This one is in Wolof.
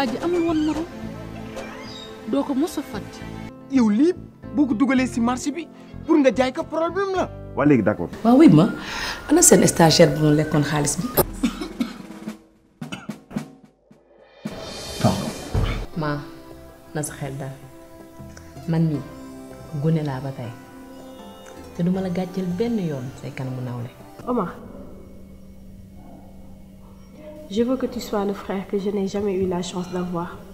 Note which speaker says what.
Speaker 1: waa ji amul woon morom doo ko mos a fàtte.
Speaker 2: yow lii boo ko dugalee si marché bi pour nga jaay ko problème la.
Speaker 3: waa léegi d'accord.
Speaker 4: waaw wuy ma ana seen stagiaire bu mu lekkoon xaalis bi. maa na sa xel daal man mii gune laa ba tey te duma la gàcceel benn yoon say kanamu nawle.
Speaker 5: Omar, je veux que tu sois le frère que je n'ai jamais eu la chance d'avoir.